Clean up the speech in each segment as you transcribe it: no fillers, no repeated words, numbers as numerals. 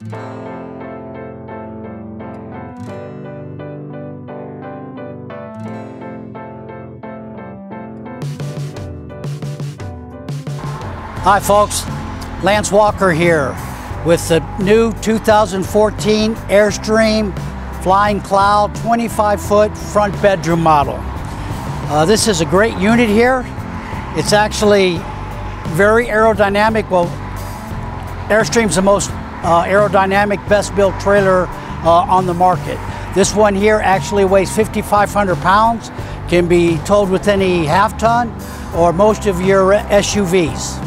Hi folks, Lance Walker here with the new 2014 Airstream Flying Cloud 25-foot front bedroom model. This is a great unit here. It's actually very aerodynamic. Well, Airstream's the most aerodynamic, best built trailer on the market. This one here actually weighs 5,500 pounds, can be towed with any half-ton or most of your SUVs.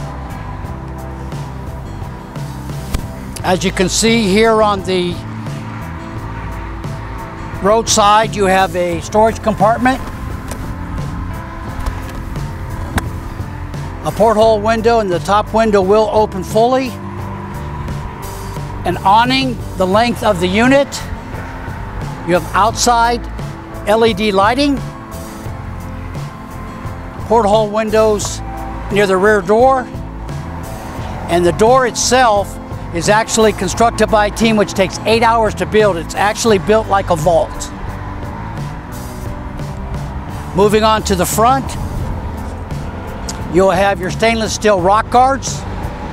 As you can see here on the roadside, you have a storage compartment, a porthole window, and the top window will open fully, an awning the length of the unit. You have outside LED lighting, porthole windows near the rear door, and the door itself is actually constructed by a team which takes 8 hours to build. It's actually built like a vault. Moving on to the front, you'll have your stainless steel rock guards.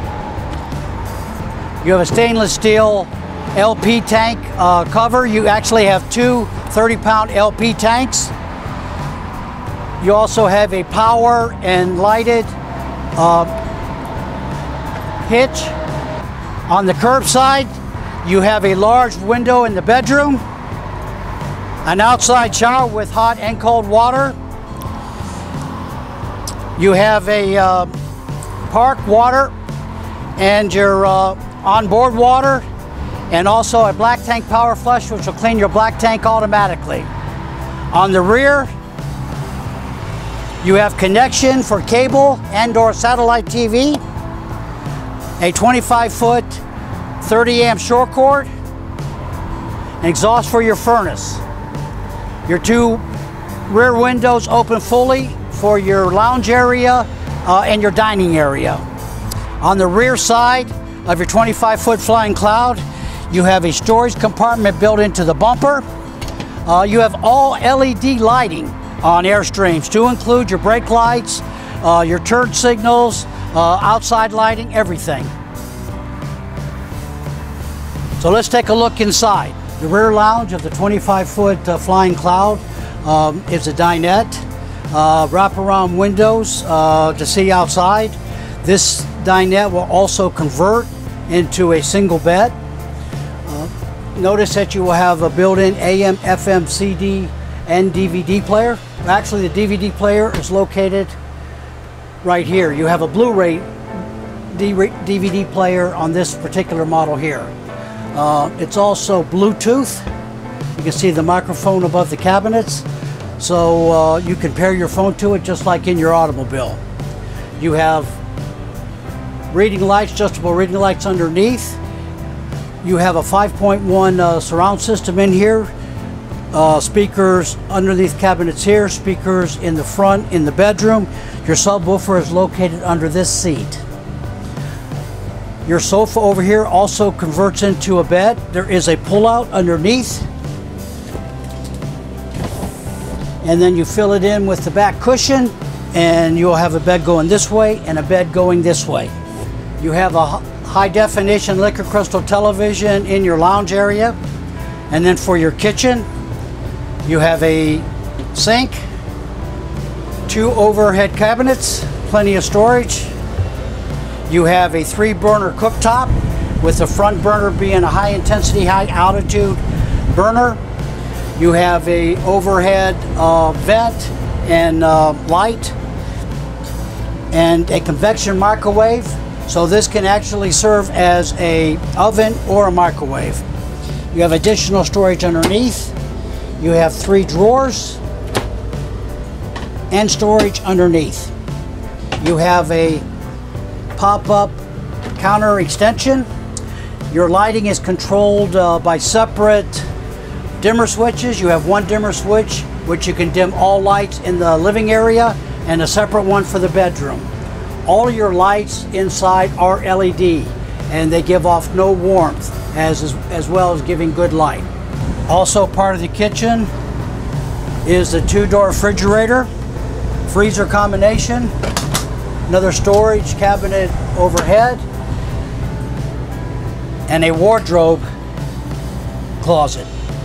You have a stainless steel LP tank cover. You actually have two 30-pound LP tanks. You also have a power and lighted hitch. On the curbside, you have a large window in the bedroom, an outside shower with hot and cold water. You have a park water and your onboard water, and also a black tank power flush, which will clean your black tank automatically. On the rear, you have connection for cable and/or satellite TV, a 25-foot 30-amp short cord, an exhaust for your furnace. Your two rear windows open fully for your lounge area and your dining area. On the rear side of your 25-foot Flying Cloud, you have a storage compartment built into the bumper. You have all LED lighting on Airstreams to include your brake lights, your turn signals, outside lighting, everything. So let's take a look inside. The rear lounge of the 25-foot Flying Cloud is a dinette. Wraparound windows to see outside. This dinette will also convert into a single bed. Notice that you will have a built-in AM, FM, CD, and DVD player. Actually, the DVD player is located right here. You have a Blu-ray DVD player on this particular model here. It's also Bluetooth. You can see the microphone above the cabinets, so you can pair your phone to it just like in your automobile. You have reading lights, adjustable reading lights underneath. You have a 5.1 surround system in here. Speakers underneath cabinets here, speakers in the front in the bedroom. Your subwoofer is located under this seat. Your sofa over here also converts into a bed. There is a pull-out underneath. And then you fill it in with the back cushion, and you'll have a bed going this way and a bed going this way. You have a high-definition liquid crystal television in your lounge area. And then for your kitchen, you have a sink, two overhead cabinets, plenty of storage. You have a 3-burner cooktop with the front burner being a high-intensity, high-altitude burner. You have a overhead vent and light and a convection microwave. So this can actually serve as an oven or a microwave. You have additional storage underneath. You have 3 drawers and storage underneath. You have a pop-up counter extension. Your lighting is controlled by separate dimmer switches. You have one dimmer switch which you can dim all lights in the living area and a separate one for the bedroom. All your lights inside are LED and they give off no warmth. as well as giving good light. Also part of the kitchen is the 2-door refrigerator, freezer combination, another storage cabinet overhead, and a wardrobe closet.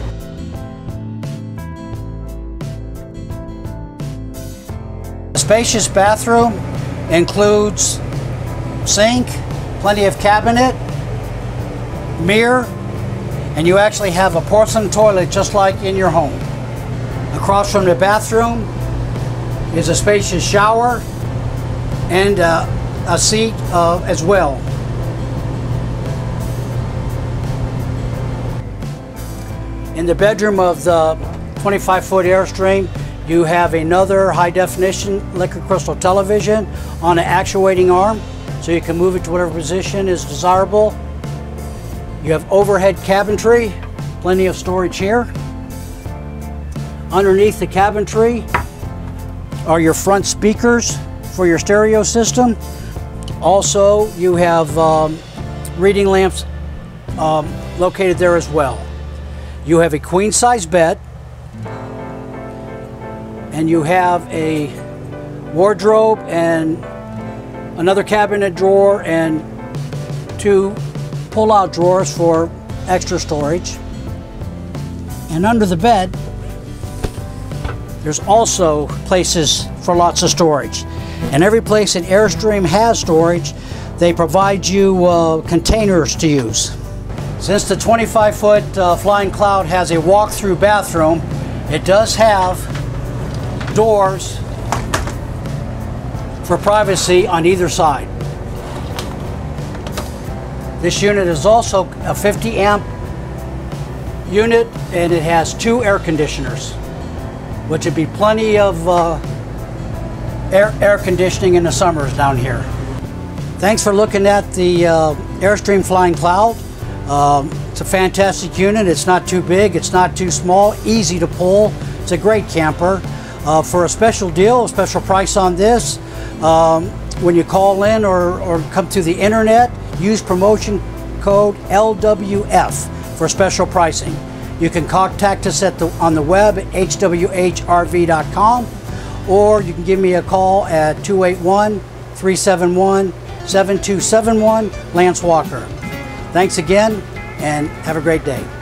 A spacious bathroom includes sink, plenty of cabinet, mirror, and you actually have a porcelain toilet just like in your home. Across from the bathroom is a spacious shower and a seat as well. In the bedroom of the 25-foot Airstream, you have another high-definition liquid crystal television on an actuating arm, so you can move it to whatever position is desirable. You have overhead cabinetry, plenty of storage here. Underneath the cabinetry are your front speakers for your stereo system. Also, you have reading lamps located there as well. You have a queen-size bed, and you have a wardrobe and another cabinet drawer and 2 pull-out drawers for extra storage. And under the bed, there's also places for lots of storage. And every place in Airstream has storage, they provide you containers to use. Since the 25-foot Flying Cloud has a walk-through bathroom, it does have doors for privacy on either side. This unit is also a 50-amp unit, and it has 2 air conditioners, which would be plenty of air conditioning in the summers down here. Thanks for looking at the Airstream Flying Cloud. It's a fantastic unit. It's not too big, it's not too small, easy to pull. It's a great camper. For a special deal, a special price on this, when you call in or come to the internet, use promotion code LWF for special pricing. You can contact us on the web at hwhrv.com, or you can give me a call at 281-371-7271, Lance Walker. Thanks again, and have a great day.